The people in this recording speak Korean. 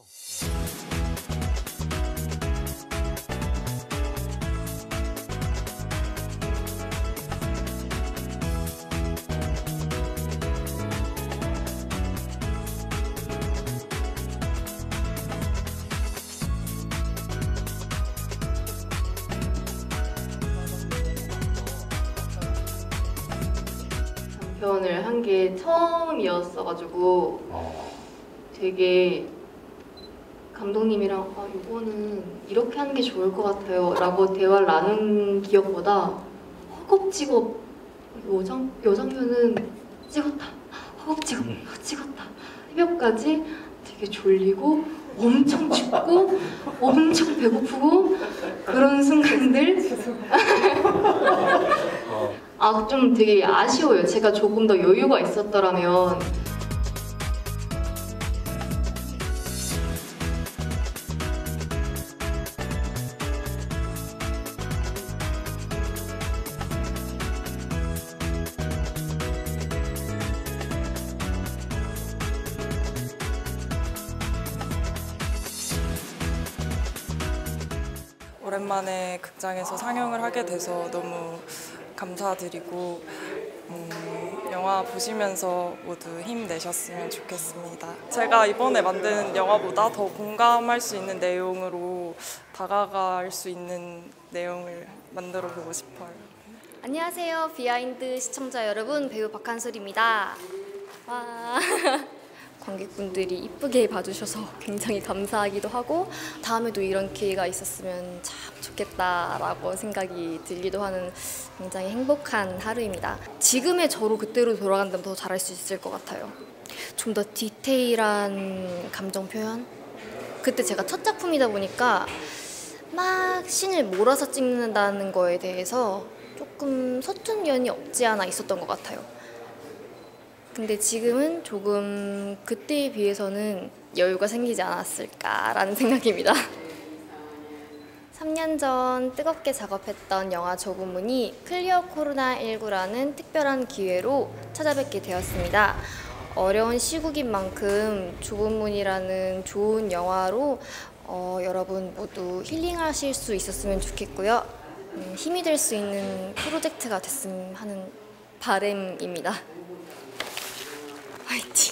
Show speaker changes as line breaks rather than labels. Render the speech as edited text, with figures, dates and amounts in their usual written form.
장편을 한 게 처음이었어가지고 되게 감독님이랑 이거는 이렇게 하는 게 좋을 것 같아요 라고 대화를 나눈 기억보다 허겁지겁 요 장면은 찍었다, 허겁지겁 찍었다, 새벽까지 되게 졸리고 엄청 춥고 엄청 배고프고 그런 순간들 좀 되게 아쉬워요. 제가 조금 더 여유가 있었더라면.
오랜만에 극장에서 상영을 하게 돼서 너무 감사드리고 영화 보시면서 모두 힘내셨으면 좋겠습니다. 제가 이번에 만든 영화보다 더 공감할 수 있는 내용으로 다가갈 수 있는 내용을 만들어 보고 싶어요.
안녕하세요. 비하인드 시청자 여러분, 배우 박한솔입니다. 와. 관객분들이 이쁘게 봐주셔서 굉장히 감사하기도 하고 다음에도 이런 기회가 있었으면 참 좋겠다라고 생각이 들기도 하는 굉장히 행복한 하루입니다. 지금의 저로 그때로 돌아간다면 더 잘할 수 있을 것 같아요. 좀 더 디테일한 감정 표현? 그때 제가 첫 작품이다 보니까 막 씬을 몰아서 찍는다는 거에 대해서 조금 서툰 면이 없지 않아 있었던 것 같아요. 근데 지금은 조금 그때에 비해서는 여유가 생기지 않았을까라는 생각입니다. 3년 전 뜨겁게 작업했던 영화 조문이 클리어 코로나19라는 특별한 기회로 찾아뵙게 되었습니다. 어려운 시국인 만큼 조문이라는 좋은 영화로 여러분 모두 힐링하실 수 있었으면 좋겠고요. 힘이 될 수 있는 프로젝트가 됐으면 하는 바람입니다. 화이팅!